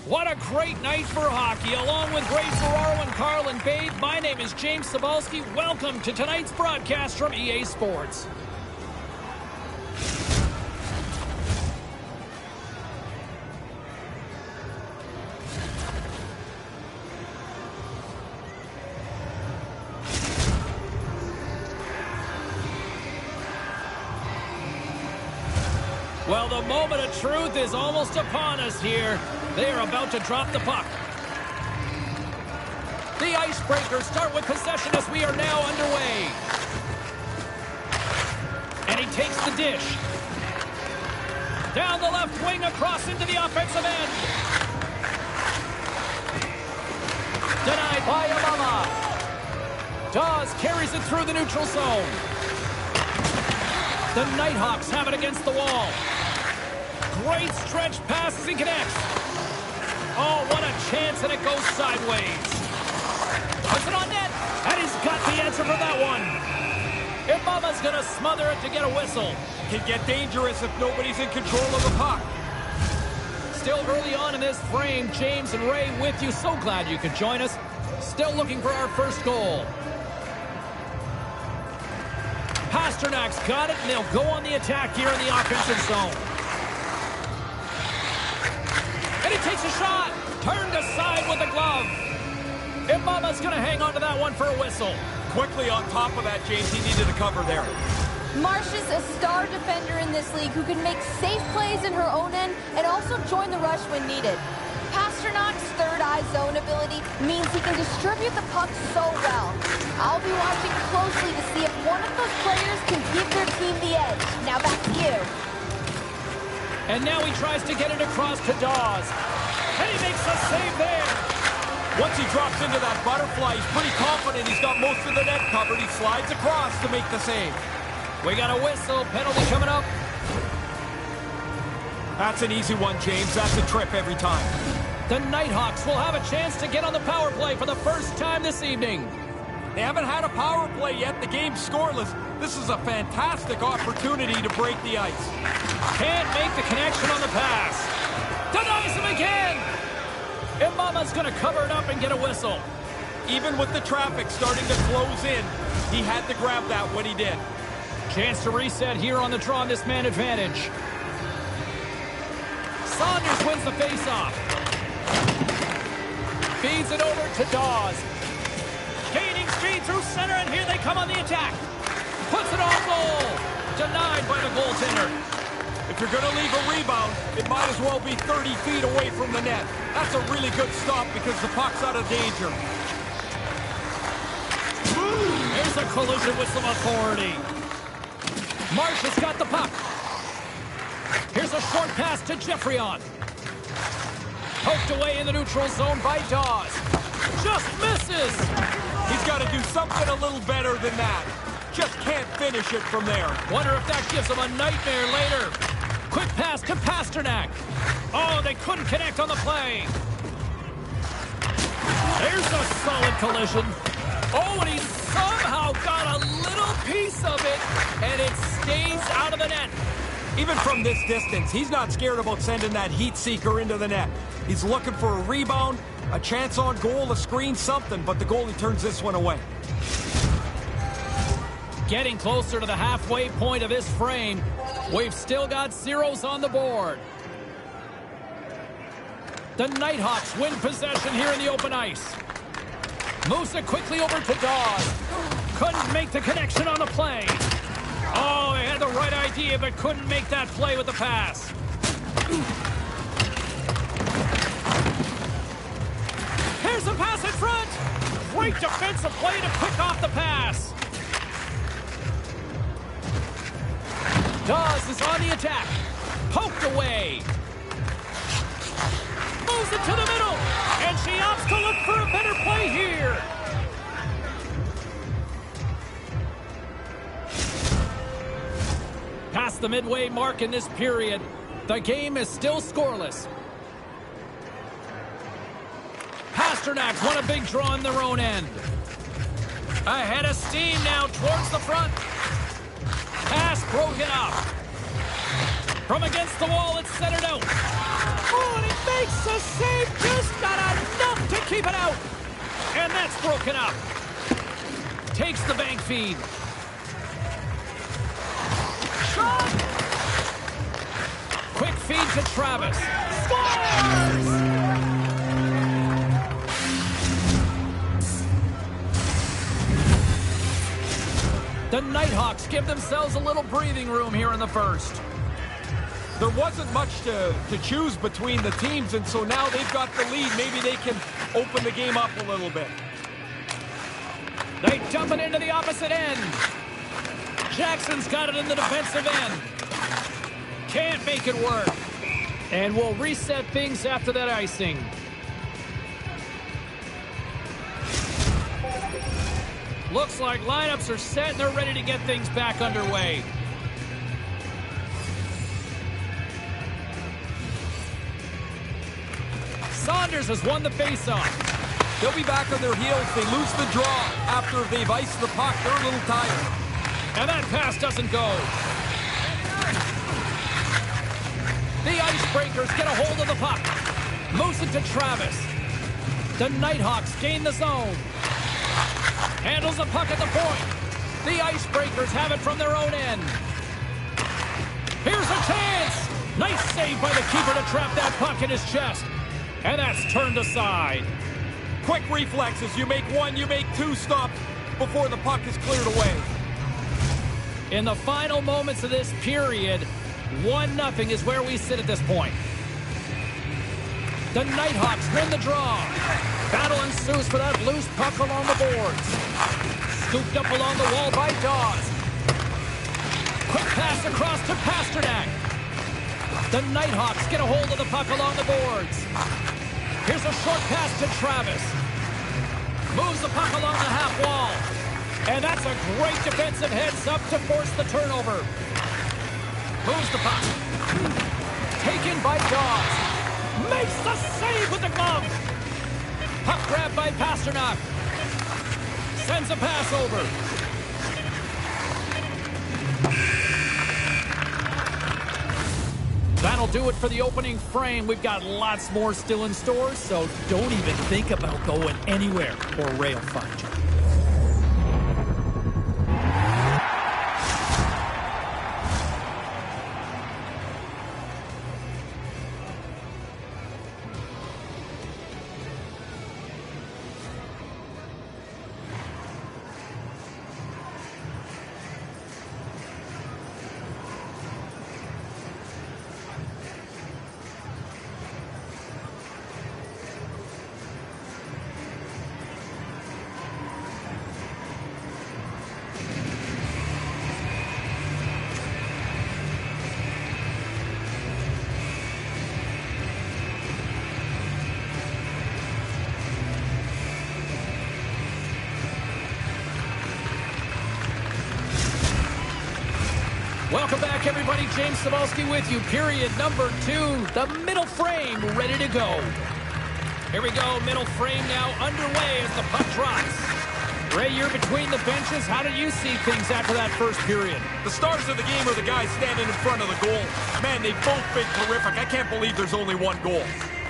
What a great night for hockey. Along with Ray Ferraro and Carl and Babe, my name is James Cebulski. Welcome to tonight's broadcast from EA Sports. Well, the moment of truth is almost upon us here. They are about to drop the puck. The Icebreakers start with possession as we are now underway. And he takes the dish. Down the left wing across into the offensive end. Denied by Obama. Dawes carries it through the neutral zone. The Nighthawks have it against the wall. Great stretch pass as he connects. Oh, what a chance, and it goes sideways. Puts it on net, and he's got the answer for that one. Ibama's going to smother it to get a whistle. Can get dangerous if nobody's in control of the puck. Still early on in this frame, James and Ray with you. So glad you could join us. Still looking for our first goal. Pasternak's got it, and they'll go on the attack here in the offensive zone. And he takes a shot. Turned aside with the glove. Ibama's going to hang on to that one for a whistle. Quickly on top of that, James, he needed a cover there. Marsh is a star defender in this league who can make safe plays in her own end and also join the rush when needed. Pasternak's third-eye zone ability means he can distribute the puck so well. I'll be watching closely to see if one of those players can give their team the edge. Now back to you. And now he tries to get it across to Dawes. And he makes a save there. Once he drops into that butterfly, he's pretty confident he's got most of the net covered. He slides across to make the save. We got a whistle. Penalty coming up. That's an easy one, James. That's a trip every time. The Nighthawks will have a chance to get on the power play for the first time this evening. They haven't had a power play yet. The game's scoreless. This is a fantastic opportunity to break the ice. Can't make the connection on the pass. Denies him again. Ibama's going to cover it up and get a whistle. Even with the traffic starting to close in, he had to grab that when he did. Chance to reset here on the draw on this man advantage. Saunders wins the faceoff. Feeds it over to Dawes. Gaining speed through center, and here they come on the attack. Puts it on goal. Denied by the goaltender. If you're going to leave a rebound, it might as well be 30 feet away from the net. That's a really good stop because the puck's out of danger. There's a collision with some authority. Marsh has got the puck. Here's a short pass to Jeffrion. Poked away in the neutral zone by Dawes. Just misses. He's got to do something a little better than that. Just can't finish it from there. Wonder if that gives him a nightmare later. Quick pass to Pasternak. Oh, they couldn't connect on the play. There's a solid collision. Oh, and he somehow got a little piece of it, and it stays out of the net. Even from this distance, he's not scared about sending that heat seeker into the net. He's looking for a rebound, a chance on goal, to screen something, but the goalie turns this one away. Getting closer to the halfway point of this frame. We've still got zeros on the board. The Nighthawks win possession here in the open ice. Moves it quickly over to Dawes. Couldn't make the connection on the play. Oh, they had the right idea, but couldn't make that play with the pass. Here's a pass in front. Great defensive play to pick off the pass. Dawes is on the attack. Poked away. Moves it to the middle. And she opts to look for a better play here. Past the midway mark in this period, the game is still scoreless. Pasternak's won a big draw in their own end. Ahead of steam now towards the front. Pass broken up. From against the wall, it's centered out. Oh, and he makes the save. Just got enough to keep it out. And that's broken up. Takes the bank feed. Shot! Quick feed to Travis. Scores! The Nighthawks give themselves a little breathing room here in the first. There wasn't much to choose between the teams, and so now they've got the lead. Maybe they can open the game up a little bit. They dump it into the opposite end. Jackson's got it in the defensive end. Can't make it work. And we'll reset things after that icing. Looks like lineups are set and they're ready to get things back underway. Saunders has won the faceoff. They'll be back on their heels. They lose the draw after they've iced the puck. They're a little tired. And that pass doesn't go. The Icebreakers get a hold of the puck. Moves it to Travis. The Nighthawks gain the zone. Handles the puck at the point. The Icebreakers have it from their own end. Here's a chance. Nice save by the keeper to trap that puck in his chest. And that's turned aside. Quick reflexes. You make one, you make two stops before the puck is cleared away. In the final moments of this period, 1-0 is where we sit at this point. The Nighthawks win the draw. Battle ensues for that loose puck along the boards. Scooped up along the wall by Dawes. Quick pass across to Pasternak. The Nighthawks get a hold of the puck along the boards. Here's a short pass to Travis. Moves the puck along the half wall. And that's a great defensive heads-up to force the turnover. Moves the puck. Taken by Dawes. Makes the save with the glove. Puck grab by Pasternak. Sends a pass over. That'll do it for the opening frame. We've got lots more still in store, so don't even think about going anywhere or Ray will find you. Welcome back, everybody. James Cebulski with you. Period number 2. The middle frame ready to go. Here we go. Middle frame now underway as the puck drops. Ray, you're between the benches. How did you see things after that first period? The stars of the game are the guys standing in front of the goal. Man, they've both been terrific. I can't believe there's only one goal.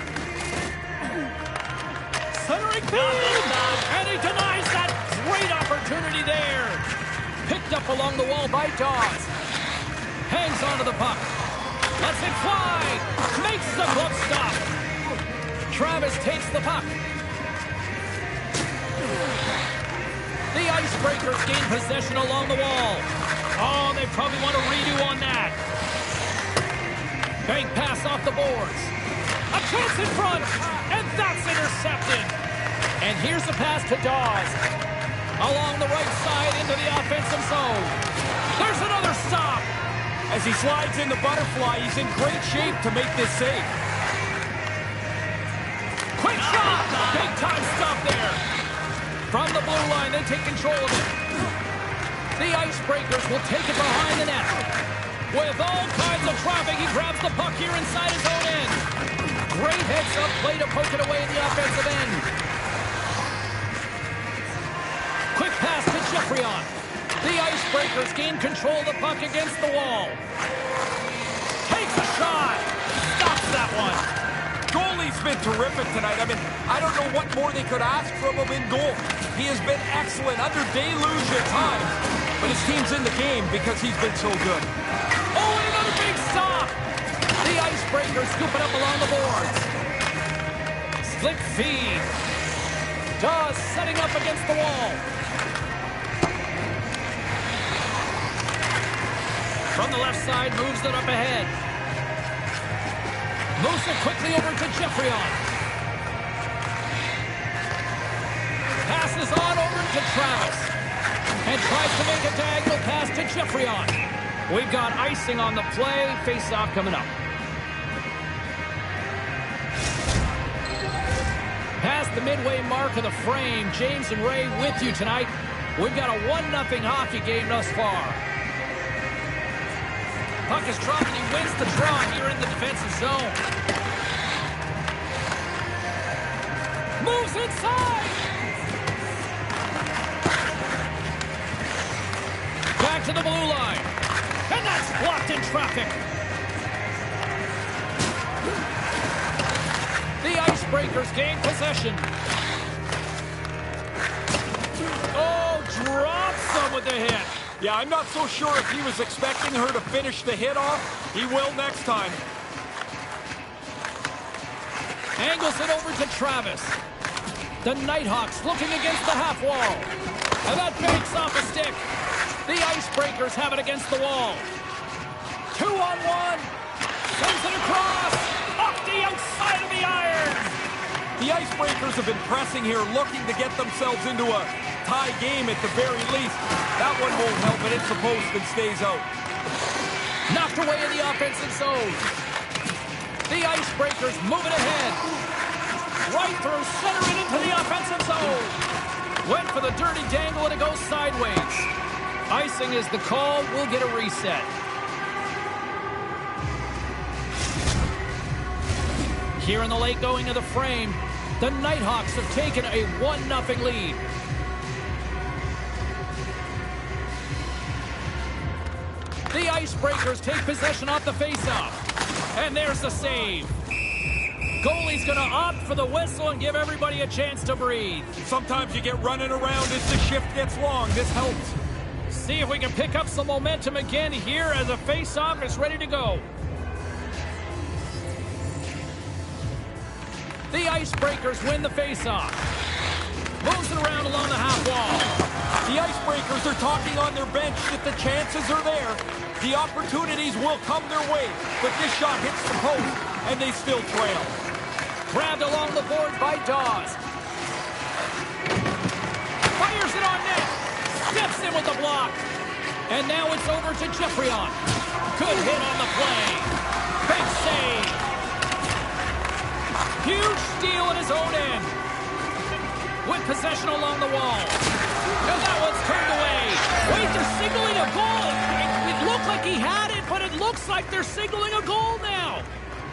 Centering feed! And he denies that great opportunity there. Picked up along the wall by Dawes. Hangs onto the puck. Lets it fly. Makes the glove stop. Travis takes the puck. The Icebreakers gain possession along the wall. Oh, they probably want a redo on that. Bank pass off the boards. A chance in front. And that's intercepted. And here's the pass to Dawes. Along the right side into the offensive zone. There's another stop. As he slides in the butterfly, he's in great shape to make this save. Quick shot! Big time stop there. From the blue line, they take control of it. The Icebreakers will take it behind the net. With all kinds of traffic, he grabs the puck here inside his own end. Great heads-up play to poke it away in the offensive end. Quick pass to Geoffrion. The Icebreakers gain control of the puck against the wall. Takes been terrific tonight. I mean, I don't know what more they could ask from him in goal. He has been excellent under deluge at times, but his team's in the game because he's been so good. Oh, and another big stop! The Icebreakers scoop it up along the boards. Slick feed. Dawes setting up against the wall. From the left side, moves it up ahead. Moves it quickly over to Jeffrion. Passes on over to Travis. And tries to make a diagonal pass to Jeffrion. We've got icing on the play. Face-off coming up. Past the midway mark of the frame, James and Ray with you tonight. We've got a 1-0 hockey game thus far. Puck is dropped and he wins the draw here in the defensive zone. Moves inside. Back to the blue line. And that's blocked in traffic. The Icebreakers gain possession. Oh, drops them with the hit. Yeah, I'm not so sure if he was expecting her to finish the hit off. He will next time. Angles it over to Travis. The Nighthawks looking against the half wall. And that banks off a stick. The Icebreakers have it against the wall. 2-on-1. Sends it across. Off the outside of the iron. The Icebreakers have been pressing here, looking to get themselves into a tie game at the very least. That one won't help, but it's a post and stays out. Knocked away in the offensive zone. The Icebreakers moving ahead. Right through center and into the offensive zone. Went for the dirty dangle and it goes sideways. Icing is the call. We'll get a reset. Here in the late going of the frame, the Nighthawks have taken a 1-0 lead. The Icebreakers take possession off the faceoff. And there's the save. Goalie's going to opt for the whistle and give everybody a chance to breathe. Sometimes you get running around as the shift gets long. This helps. See if we can pick up some momentum again here as the faceoff is ready to go. The Icebreakers win the faceoff. Moves it around along the half wall. The Icebreakers are talking on their bench that the chances are there. The opportunities will come their way. But this shot hits the post, and they still trail. Grabbed along the board by Dawes. Fires it on net. Steps in with the block. And now it's over to Jeffrion. Good hit on the play. Big save. Huge steal at his own end. With possession along the wall. And that one's turned away. Wait, they're signaling a goal. It looked like he had it, but it looks like they're signaling a goal now.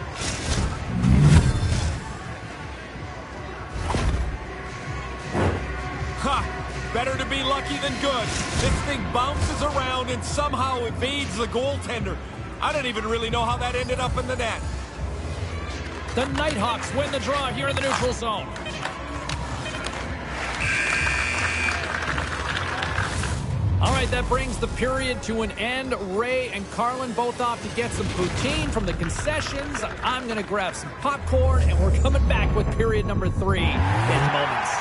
Ha! Better to be lucky than good. This thing bounces around and somehow evades the goaltender. I don't even really know how that ended up in the net. The Nighthawks win the draw here in the neutral zone. All right, that brings the period to an end. Ray and Carlin both off to get some poutine from the concessions. I'm going to grab some popcorn, and we're coming back with period number 3 in moments.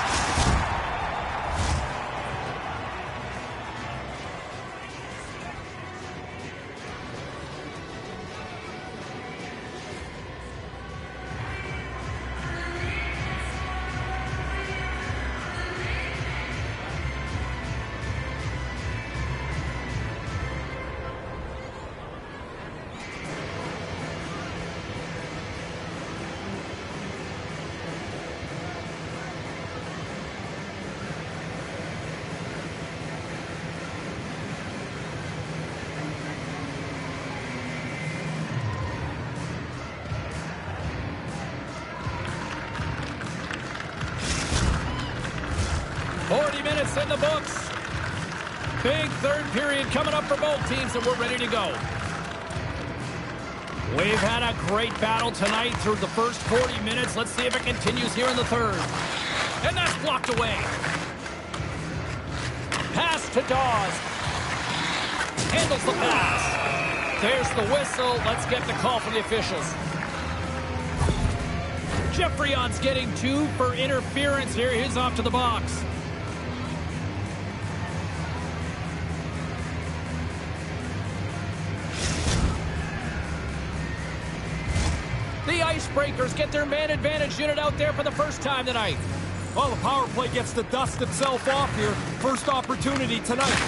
In the books. Big third period coming up for both teams, and we're ready to go. We've had a great battle tonight through the first 40 minutes. Let's see if it continues here in the third. And that's blocked away. Pass to Dawes. Handles the pass. There's the whistle. Let's get the call from the officials. Jeffreyon's getting 2 for interference here. He's off to the box. The Icebreakers get their man advantage unit out there for the first time tonight. Well, the power play gets to dust itself off here. First opportunity tonight.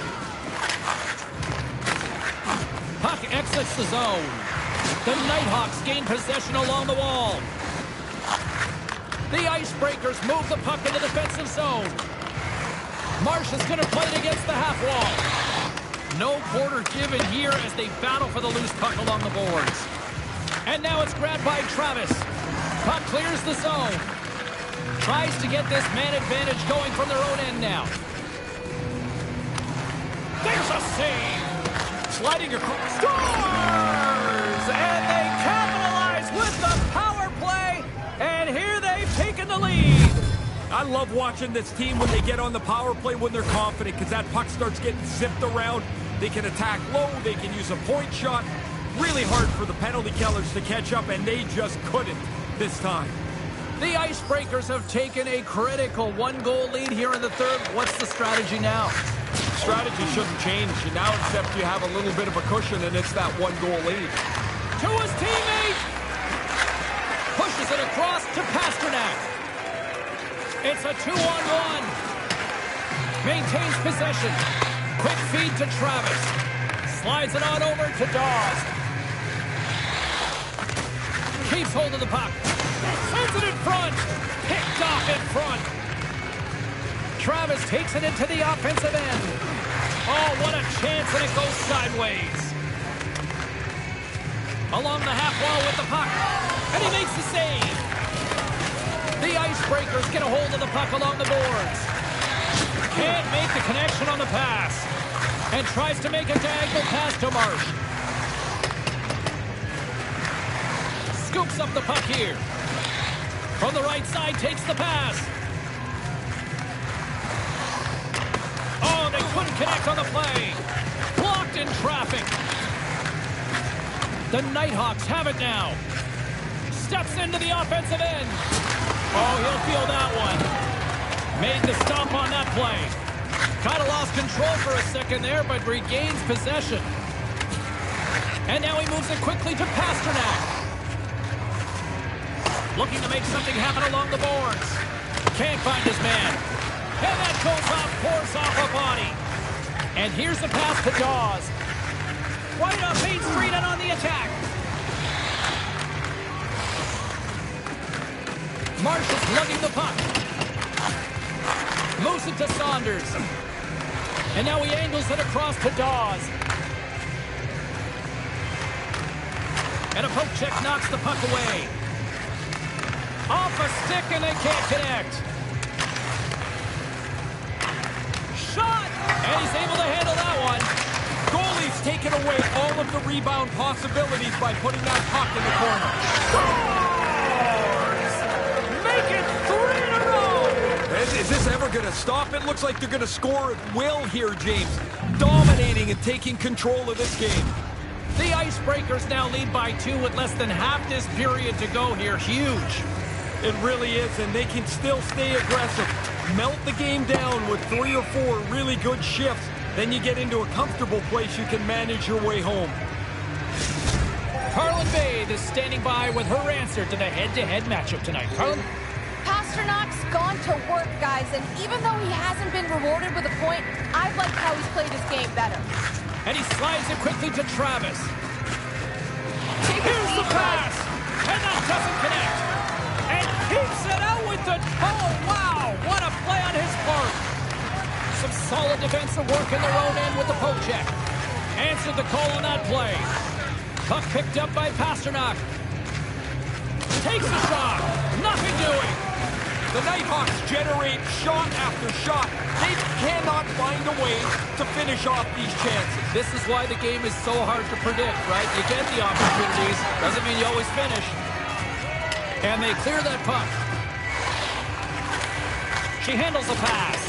Puck exits the zone. The Nighthawks gain possession along the wall. The Icebreakers move the puck in the defensive zone. Marsh is going to play it against the half wall. No quarter given here as they battle for the loose puck along the boards. And now it's grabbed by Travis. Puck clears the zone. Tries to get this man advantage going from their own end now. There's a save. Sliding across. Scores! And they capitalize with the power play. And here they've taken the lead. I love watching this team when they get on the power play when they're confident, because that puck starts getting zipped around. They can attack low. They can use a point shot. Really hard for the penalty killers to catch up, and they just couldn't this time. The Icebreakers have taken a critical 1-goal lead here in the third. What's the strategy now? Strategy shouldn't change now, except you have a little bit of a cushion, and it's that 1-goal lead. To his teammate! Pushes it across to Pasternak. It's a 2-on-1. Maintains possession. Quick feed to Travis. Slides it on over to Dawes. Keeps hold of the puck. Sends it in front. Picked off in front. Travis takes it into the offensive end. Oh, what a chance, and it goes sideways. Along the half wall with the puck. And he makes the save. The Icebreakers get a hold of the puck along the boards. Can't make the connection on the pass. And tries to make a diagonal pass to Marsh. Scoops up the puck here. From the right side, takes the pass. Oh, they couldn't connect on the play. Blocked in traffic. The Nighthawks have it now. Steps into the offensive end. Oh, he'll feel that one. Made the stop on that play. Kind of lost control for a second there, but regains possession. And now he moves it quickly to Pasternak. Looking to make something happen along the boards. Can't find his man. And that goes off, force off a body. And here's the pass to Dawes. Right up Main Street and on the attack. Marsh is lugging the puck. Moves it to Saunders. And now he angles it across to Dawes. And a poke check knocks the puck away. Off a stick, and they can't connect. Shot! And he's able to handle that one. Goalie's taken away all of the rebound possibilities by putting that puck in the corner. Scores! Make it 3 in a row! Is this ever going to stop? It looks like they're going to score at will here, James. Dominating and taking control of this game. The Icebreakers now lead by 2 with less than half this period to go here. Huge. It really is, and they can still stay aggressive. Melt the game down with 3 or 4 really good shifts. Then you get into a comfortable place you can manage your way home. Carlin Bade is standing by with her answer to the head-to-head matchup tonight. Carlin? Pasternak's gone to work, guys, and even though he hasn't been rewarded with a point, I've liked how he's played his game better. And he slides it quickly to Travis. Here's the pass! And that doesn't connect! And keeps it out with the... Oh, wow! What a play on his part! Some solid defensive work in their own end with the poke check. Answered the call on that play. Puck picked up by Pasternak. Takes the shot. Nothing doing. The Nighthawks generate shot after shot. They cannot find a way to finish off these chances. This is why the game is so hard to predict, right? You get the opportunities, doesn't mean you always finish. And they clear that puck. She handles a pass.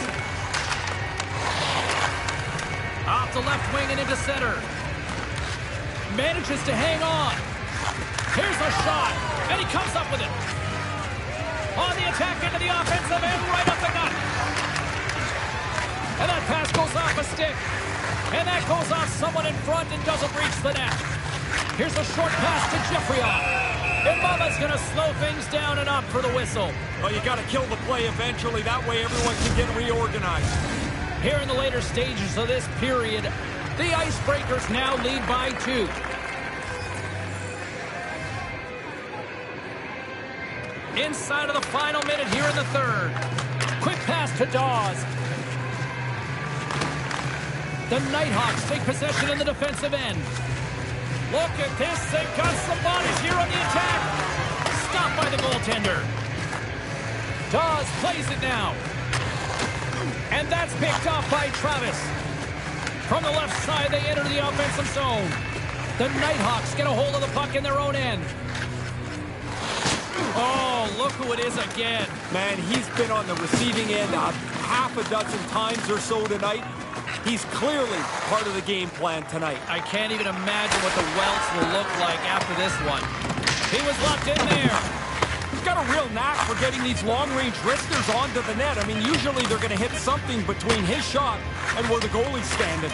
Off the left wing and into center. Manages to hang on. Here's a shot, and he comes up with it. On the attack into the offensive end, right up the gut. And that pass goes off a stick. And that goes off someone in front and doesn't reach the net. Here's a short pass to Jeffrey-Ott. And Mama's going to slow things down and up for the whistle. Well, you got to kill the play eventually. That way everyone can get reorganized. Here in the later stages of this period, the Icebreakers now lead by 2. Inside of the final minute here in the third. Quick pass to Dawes. The Nighthawks take possession in the defensive end. Look at this. They've got some bodies here on the attack. Stopped by the goaltender. Dawes plays it now. And that's picked off by Travis. From the left side, they enter the offensive zone. The Nighthawks get a hold of the puck in their own end. Oh, look who it is again. Man, he's been on the receiving end half a dozen times or so tonight. He's clearly part of the game plan tonight. I can't even imagine what the welts will look like after this one. He was locked in there. He's got a real knack for getting these long-range wristers onto the net. I mean, usually they're going to hit something between his shot and where the goalie's standing.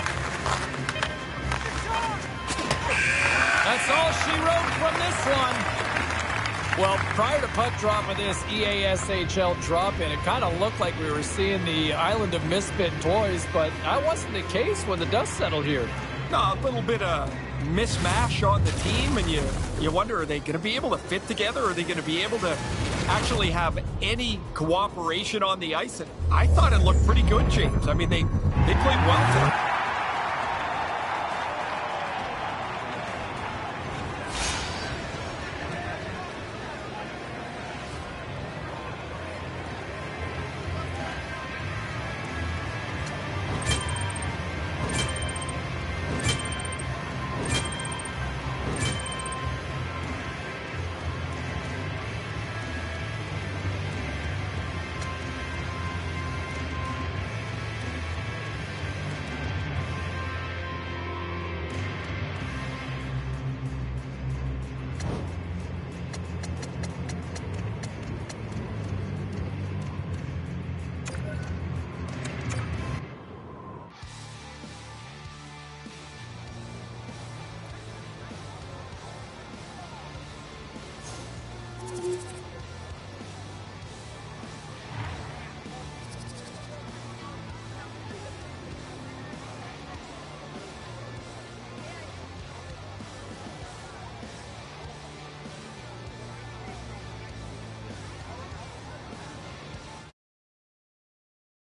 That's all she wrote from this one. Well, prior to puck drop of this EASHL drop-in, it kind of looked like we were seeing the island of misfit toys, but that wasn't the case when the dust settled here. No, a little bit of mismatch on the team, and you wonder, are they going to be able to fit together? Are they going to be able to actually have any cooperation on the ice? And I thought it looked pretty good, James. I mean, they played well tonight.